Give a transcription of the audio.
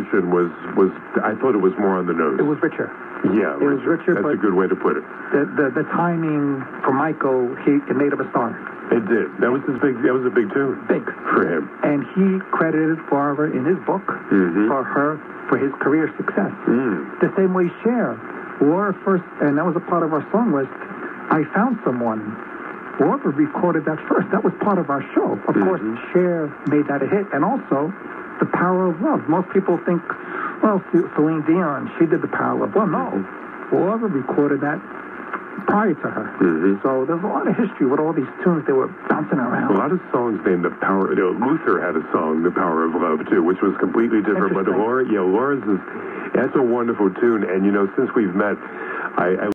version was I thought it was more on the nose. It was richer. Yeah, it was richer. That's a good way to put it. The timing for Michael, it made him a star. It did. That was a big tune. Big for him. And he credited Barbara in his book for his career success. The same way Cher, Laura first, and that was a part of our song list. I Found Someone. Laura recorded that first. That was part of our show. Of course, Cher made that a hit, and also The Power of Love. Most people think, well, Celine Dion, she did The Power of Love. No, Laura recorded that prior to her. So there's a lot of history with all these tunes. They were bouncing around. A lot of songs named The Power. Luther had a song, The Power of Love, too, which was completely different. But Laura's that's a wonderful tune. And, since we've met, I